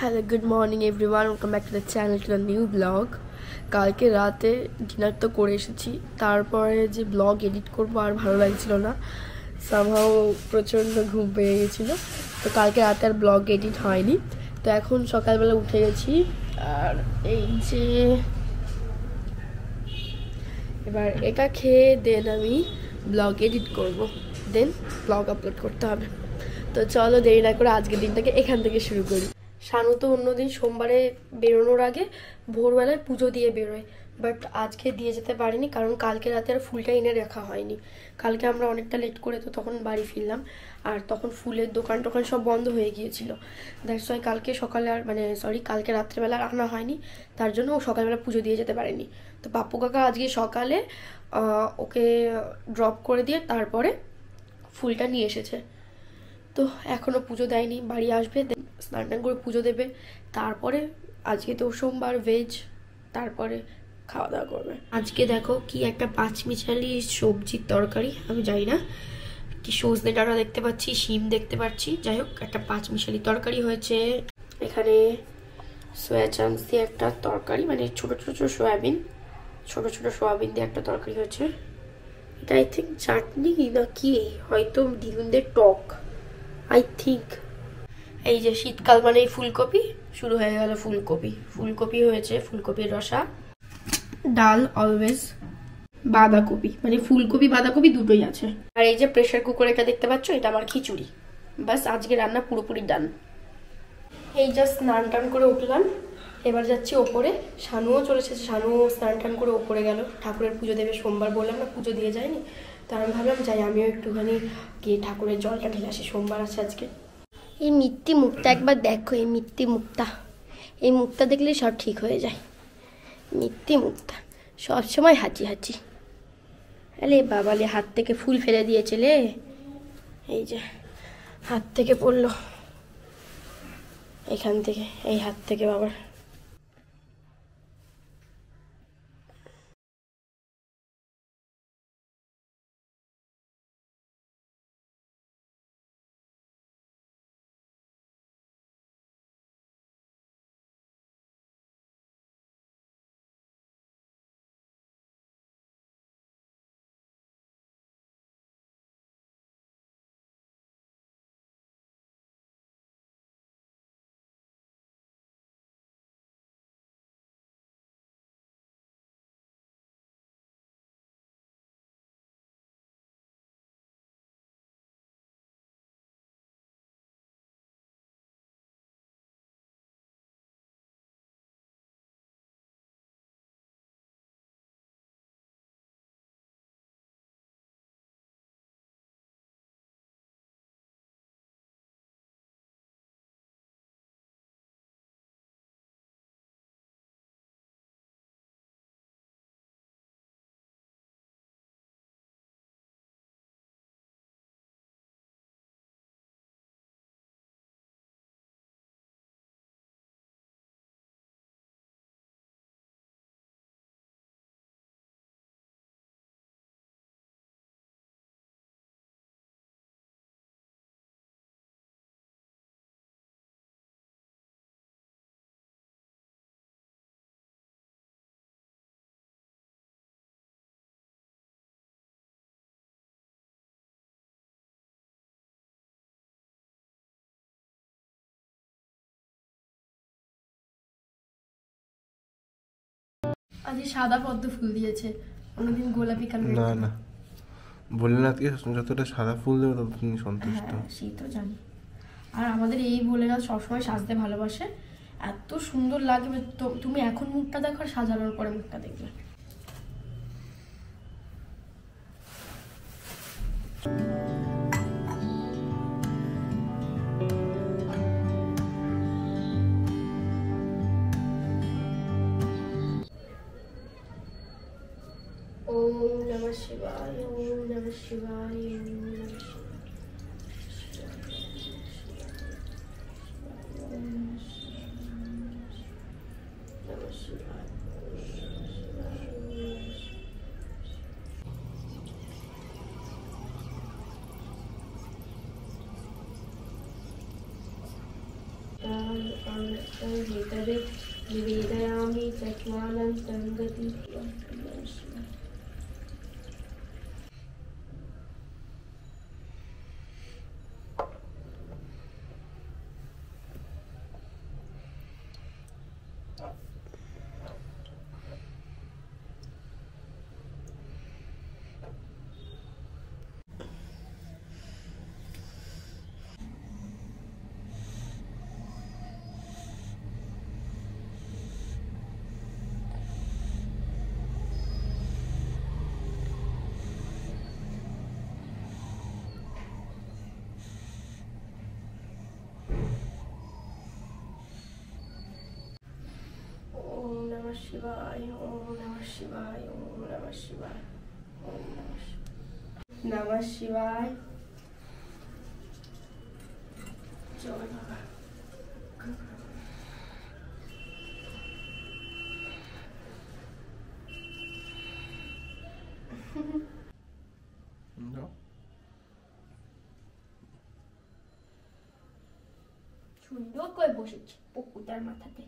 Hello good morning everyone, welcome back to the channel to the new blog. কালকে রাতে dinner তো করে এসেছি, তারপরে যে ব্লগ এডিট করবো আর ভালো লাগছিল না, সামহাও প্রচণ্ড ঘুম পেয়ে গেছিলো, তো কালকে রাতে আর ব্লগ এডিট হয়নি। তো এখন সকালবেলা উঠে গেছি, আর এই যে এবার এটা খেয়ে দেন আমি ব্লগ এডিট করব, দেন ব্লগ আপলোড করতে হবে। তো চলো দেরি না করে আজকের দিনটাকে এখান থেকে শুরু করি। শানু তো অন্যদিন সোমবারে বেরোনোর আগে ভোরবেলায় পুজো দিয়ে বেরোয়, বাট আজকে দিয়ে যেতে পারিনি কারণ কালকে রাতে আর ফুলটা এনে রাখা হয়নি। কালকে আমরা অনেকটা লেট করে তো তখন বাড়ি ফিরলাম, আর তখন ফুলের দোকান টোকান সব বন্ধ হয়ে গিয়েছিল। দ্যাটস ওয়াই কালকে সকালে আর কালকে রাত্রেবেলা আর আনা হয়নি, তার জন্য ও সকালবেলা পুজো দিয়ে যেতে পারেনি। তো পাপ্পু কাকা আজকে সকালে ওকে ড্রপ করে দিয়ে তারপরে ফুলটা নিয়ে এসেছে। তো এখনও পুজো দেয়নি, বাড়ি আসবে, স্নান টান করে পুজো দেবে, তারপরে আজকে তো সোমবার ভেজ, তারপরে খাওয়া দাওয়া করবে। আজকে দেখো কি একটা পাঁচমিশালি সবজির তরকারি, আমি জানি না কি, সজনে ডাঁটা দেখতে পাচ্ছি, শিম দেখতে পাচ্ছি, যাই হোক একটা পাঁচমিশালি তরকারি হয়েছে। এখানে সোয়া চাংস দিয়ে একটা তরকারি, মানে ছোট ছোট সয়াবিন, ছোট ছোট সয়াবিন দিয়ে একটা তরকারি হয়েছে। এটা আই থিঙ্ক চাটনি না কি, হয়তো দিদুনদের টক আই থিঙ্ক। এই যে শীতকাল মানে ফুলকপি শুরু হয়ে গেল, ফুলকপি হয়েছে, ফুলকপির রসা, ডাল অলওয়েজ, বাঁধাকপি, মানে ফুলকপি বাঁধাকপি দুটোই আছে। আর এই যে প্রেসার কুকার এটা দেখতে পাচ্ছ, এটা আমার খিচুড়ি। বাস আজকে রান্না পুরোপুরি ডান। এই জাস্ট স্নান টান করে উঠলাম, এবার যাচ্ছি ওপরে। শানুও চলে এসেছে, শানুও স্নান টান করে ওপরে গেল, ঠাকুরের পুজো দেবে সোমবার, বললাম না পুজো দিয়ে যায়নি, তো আমি ভাবলাম যাই আমিও একটুখানি গিয়ে ঠাকুরের জলটা ঢেলে আসি, সোমবার আছে আজকে। এই মিথ্যি মুখটা একবার দেখো, এই মিথ্যি মুখটা, এই মুখটা দেখলে সব ঠিক হয়ে যায়। মিথ্যি মুখটা সবসময় হাঁচি হাঁচি। আরে বাবালে, হাত থেকে ফুল ফেলে দিয়েছে লে, এই যে হাত থেকে পড়লো, এখান থেকে, এই হাত থেকে বাবার। আজ সাদা পদ্ম ফুল দিয়েছে, অন্যদিন গোলাপি কালার। না না, ভোলেনাথকে যতটা সাদা ফুল দেবে তত তুমি সন্তুষ্ট। সেই তো জানি। আর আমাদের এই ভোলেনাথ সবসময় সাজতে ভালোবাসে, এত সুন্দর লাগে। তো তুমি এখন মুখটা দেখো, আর সাজানোর পরে মুখটা দেখবে। ओम नमः शिवाय, ओम नमः शिवाय, ओम नमः शिवाय। भीतरे निवेदयामि चक्वानन्तं गति। शिवाय ओम नमः शिवाय ओम नमः शिवाय ओम नमः शिवाय। जय बाबा। সুন্দর করে বসেছি পুকুরটার মাথাতে।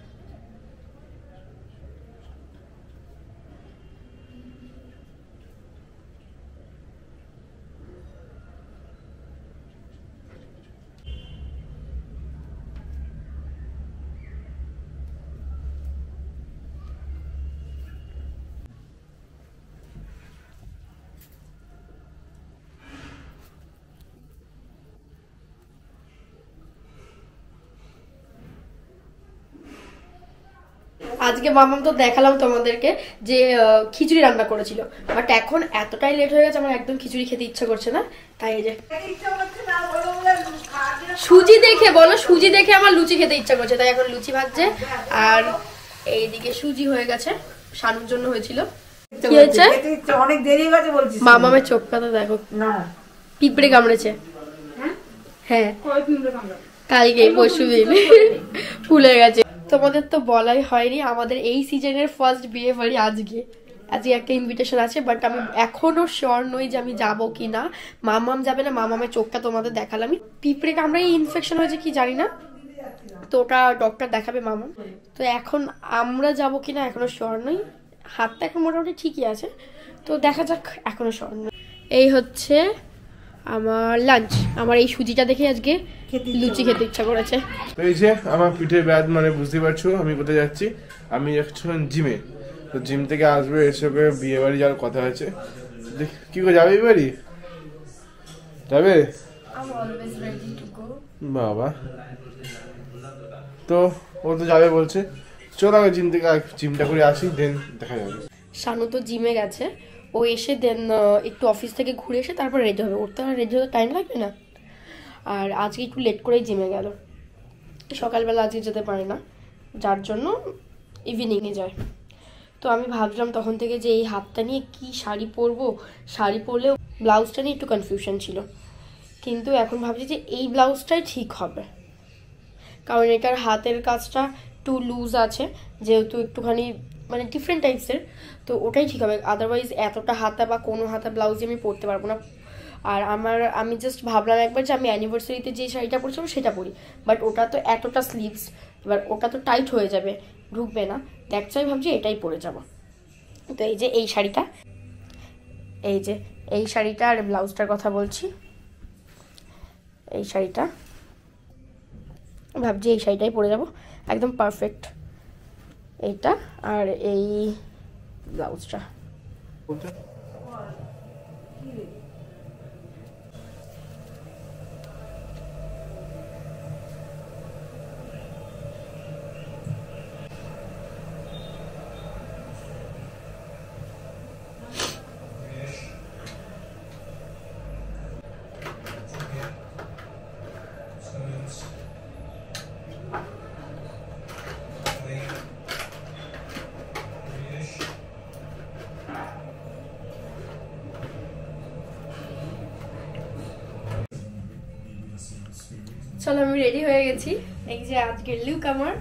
আজকে মামাম তো দেখালাম তোমাদেরকে যে খিচুড়ি রান্না করেছিল, বাট এখন এতটাই লেট হয়ে গেছে আমার একদম খিচুড়ি খেতে ইচ্ছা করছে না। তাই এই যে সুজি দেখে বলো, সুজি দেখে আমার লুচি খেতে ইচ্ছা করছে, তাই এখন লুচি ভাজছে। আর এইদিকে সুজি হয়ে গেছে, শানুর জন্য হয়েছিল। কি হয়েছে? অনেক দেরি হয়ে গেছে বলছিস। মামামের চোখটা দেখো না, পিঁপড়ে কামড়েছে। হ্যাঁ কালকে পরশু দিন ফুলে গেছে। তোমাদের তো বলাই হয়নি, আমাদের এই সিজনের ফার্স্ট বিয়ে বাড়ি আজকে একটা ইনভিটেশন আছে, বাট আমি এখনো শিওর নই যে আমি যাবো কি না। মামাম যাবে না, মামামের চোখটা তোমাদের দেখালাম। পিঁপড়ে কামড়ে ইনফেকশন হয়েছে কি জানি না, তো ওটা ডক্টর দেখাবে মামাম। তো এখন আমরা যাবো কিনা এখনো শিওর নই। হাতটা এখন মোটামুটি ঠিকই আছে, তো দেখা যাক, এখনো শিওর নই। এই হচ্ছে আমার লাঞ্চ। আমার এই সুজিটা দেখে আজকে লুচি খেতে ইচ্ছা করেছে। তো এই যে আমার পিঠে ব্যাদ, মানে বুঝতে পারছো আমি কোথায় যাচ্ছি। আমি যাচ্ছিলাম জিমে, তো জিম থেকে আসবে, এসে বিয়ে বাড়ি যাওয়ার কথা আছে। কি করে যাবে বাড়ি? যাবে বাবা? তো ও তো যাবে বলছে, চল আগে জিম থেকে জিমটা করে আসি, দেন দেখা যাবে। শানু তো জিমে গেছে, ও এসে দেন একটু অফিস থেকে ঘুরে এসে তারপর রেডি হবে। ওর তো আর রেডি হতে টাইম লাগবে না। আর আজকে একটু লেট করেই জিমে গেল, সকালবেলা আজকে যেতে পারে না, যার জন্য ইভিনিংয়ে যায়। তো আমি ভাবলাম তখন থেকে যে এই হাতটা নিয়ে কি শাড়ি পরবো, শাড়ি পরলেও ব্লাউজটা নিয়ে একটু কনফিউশন ছিল, কিন্তু এখন ভাবছি যে এই ব্লাউজটাই ঠিক হবে, কারণ এটার হাতের কাজটা একটু লুজ আছে, যেহেতু একটুখানি মানে ডিফারেন্ট টাইপসের, তো ওটাই ঠিক হবে। আদারওয়াইজ এতটা হাতা বা কোনো হাতা ব্লাউজই আমি পরতে পারবো না। আর আমি জাস্ট ভাবলাম একবার যে আমি অ্যানিভার্সারিতে যে শাড়িটা পরছিলাম সেটা পরি, বাট ওটা তো এতটা স্লিভস, এবার ওটা তো টাইট হয়ে যাবে, ঢুকবে না। দ্যাটস ওয়াই ভাবছি এটাই পরে যাব। তো এই যে এই শাড়িটা, এই শাড়িটা আর ব্লাউজটার কথা বলছি, এই শাড়িটা ভাবছি এই শাড়িটাই পরে যাব, একদম পারফেক্ট এইটা, আর এই ব্লাউজটা। চলো আমি রেডি হয়ে গেছি। এই যে আজকের লুক আমার,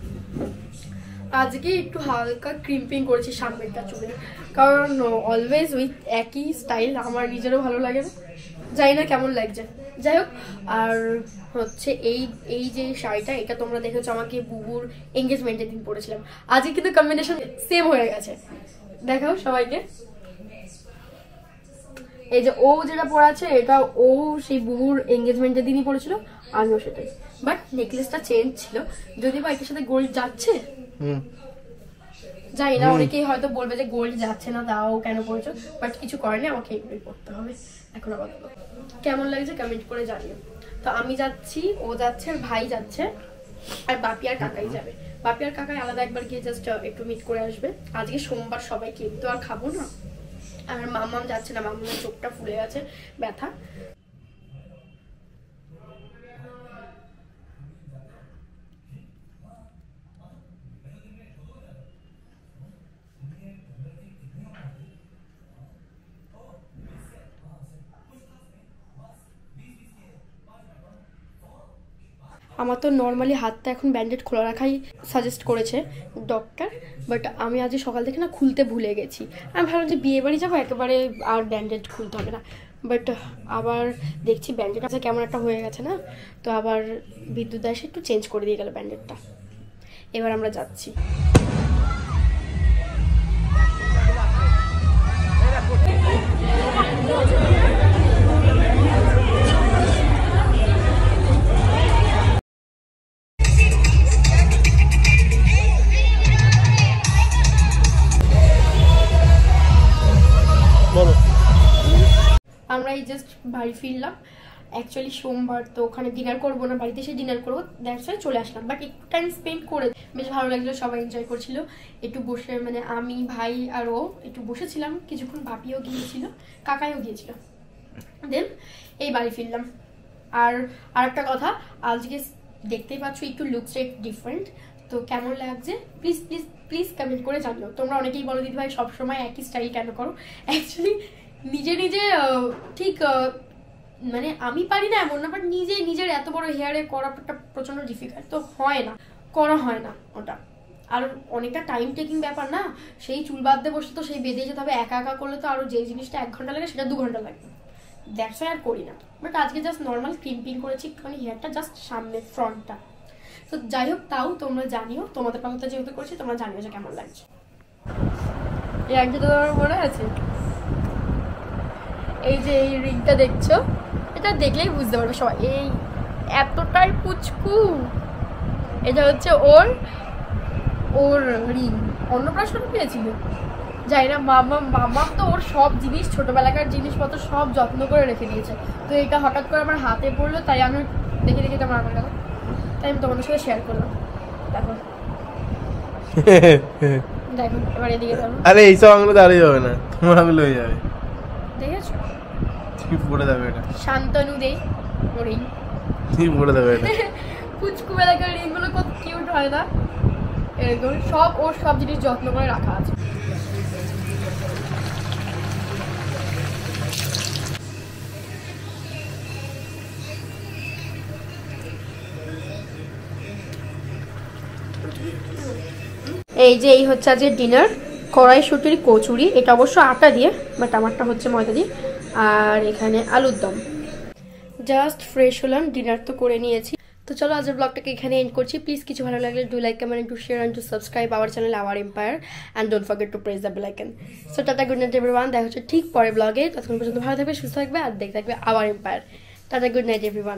আজকে একটু হালকা ক্রিম্পিং করেছি সামনেরটা চুলে, কারণ অলওয়েজ ওই একই স্টাইল আমার নিজেরও ভালো লাগে না, জানি না কেমন লাগছে, যাই হোক, আর হচ্ছে এই যে শাড়িটা, এটা তোমরা দেখেছো আমাকে বুবুর এঙ্গেজমেন্টের দিন পরেছিলাম। আজকে কিন্তু কম্বিনেশন সেম হয়ে গেছে, দেখাও সবাইকে। এই যে ও যেটা পরে আছে, এটা ও সেই বুবুর এঙ্গেজমেন্টের দিনই পরেছিল, আমিও সেটাই। বাট নেকলেসটা চেঞ্জ ছিল, যদি বা এটার সাথে গোল্ড যাচ্ছে জানি না, অনেকেই হয়তো বলবে যে গোল্ড যাচ্ছে না, দাও কেন পড়েছো, বাট কিছু করেনি, আমাকে এগুলোই পড়তে হবে এখন। আপাতত কেমন লাগছে কমেন্ট করে জানিও। তো আমি যাচ্ছি, ও যাচ্ছে, আর ভাই যাচ্ছে, আর বাপি আর কাকাই যাবে। বাপি আর কাকাই আলাদা একবার গিয়ে জাস্ট একটু মিট করে আসবে। আজকে সোমবার, সবাই কেক তো আর খাবো না। আর মাম্মাম যাচ্ছে না, মাম্মামের চোখটা ফুলে গেছে, ব্যথা। আমার তো নর্মালি হাতটা এখন ব্যান্ডেড খোলা রাখাই সাজেস্ট করেছে ডক্টর, বাট আমি আজ সকাল থেকে না খুলতে ভুলে গেছি। আমি ভাবলাম যে বিয়ে বাড়ি যাবো, একেবারে আর ব্যান্ডেড খুলতে হবে না, বাট আবার দেখছি ব্যান্ডেড আছে কেমন একটা হয়ে গেছে না, তো আবার বিদ্যুৎ এসে একটু চেঞ্জ করে দিয়ে গেল ব্যান্ডেডটা। এবার আমরা যাচ্ছি। আমরা এই জাস্ট বাড়ি ফিরলাম। অ্যাকচুয়ালি সোমবার, তো ওখানে ডিনার করবো না, বাড়িতে এসে ডিনার করবো, দ্যাটস ওয়াই চলে আসলাম। বাট একটু টাইম স্পেন্ড করে বেশ ভালো লাগলো, সবাই এনজয় করছিল। একটু বসে মানে আমি, ভাই আর ও একটু বসেছিলাম কিছুক্ষণ, বাপিও গিয়েছিল, কাকাইও গিয়েছিল, দেন এই বাড়ি ফিরলাম। আর আরেকটা কথা, আজকে দেখতেই পাচ্ছ একটু লুকসটা একটু ডিফারেন্ট, তো কেমন লাগছে প্লিজ প্লিজ প্লিজ কমেন্ট করে জানিও। তোমরা অনেকেই বলো দিদি ভাই সবসময় একই স্টাইল কেন করো। অ্যাকচুয়ালি নিজে নিজে ঠিক মানে আমি পারি না এমন না, বাট নিজের এত বড় হেয়ারে করাটা প্রচন্ড ডিফিকাল্ট, তো হয় না, করা হয় না ওটা। আর অনেকটা টাইম টেকিং ব্যাপার না, সেই চুল বাঁধতে বসে তো সেই বেঁধে যেতে হবে, একা একা করলে তো আরো যে জিনিসটা 1 ঘন্টা লাগে সেটা 2 ঘন্টা লাগবে, দ্যাটস ওয়াই আর করি না। বাট আজকে জাস্ট নর্মাল ক্রিম্পিং করেছি একটুখানি হেয়ারটা, জাস্ট সামনে ফ্রন্টটা। তো যাই হোক, তাও তোমরা জানিও, তোমাদের পাতা যেহেতু করছি তোমরা জানিও যে কেমন লাগছে। এই একটা তো তোমার মনে আছে, এই যে এই রিংটা দেখছো, এটা দেখলেই বুঝতে পারবে সবাই, এই এতটাই পুচকু, এটা হচ্ছে ওর রিং, অন্নপ্রাশন পেয়েছিল, যাই না। মামা তো ওর সব জিনিস, ছোটবেলাকার জিনিসপত্র সব যত্ন করে রেখে দিয়েছে। তো এটা হঠাৎ করে আমার হাতে পড়লো, তাই আমি দেখে দেখে এটা আমার গেল, তাই আমি তোমাদের সাথে শেয়ার করলাম। দেখো দেখো, এবার এদিকে যাবো। আরে এইসব আঙুলে দাঁড়িয়ে যাবে না, তোমার আঙুলে হয়ে যাবে, দেখেছো ঠিক পড়ে যাবে এটা। শান্তনু দে রিং, ঠিক পড়ে যাবে এটা। পুচকু বেলাকার রিংগুলো কত কিউট হয় না, এরকম ওর সব জিনিস যত্ন করে রাখা আছে। এই যে এই হচ্ছে আজকে ডিনার, কড়াইশুঁটির কচুরি, এটা অবশ্য আটা দিয়ে, বাট আমারটা হচ্ছে ময়দা দিয়ে, আর এখানে আলুর দম। জাস্ট ফ্রেশ হলাম, ডিনার তো করে নিয়েছি। তো চলো আজকের ব্লগটাকে এখানে এন্ড করছি। প্লিজ কিছু ভালো লাগলে do like, comment, to share and to subscribe our channel our empire, and don't forget to press the bell icon. So টাটা, গুড নাইট এভরিওয়ান, দেখা হচ্ছে ঠিক পরে ব্লগে। ততক্ষণ পর্যন্ত ভালো থাকবে, সুস্থ থাকবে, আর দেখতে থাকবে আওয়ার এম্পায়ার। টাটা, গুড নাইট এভরিওয়ান।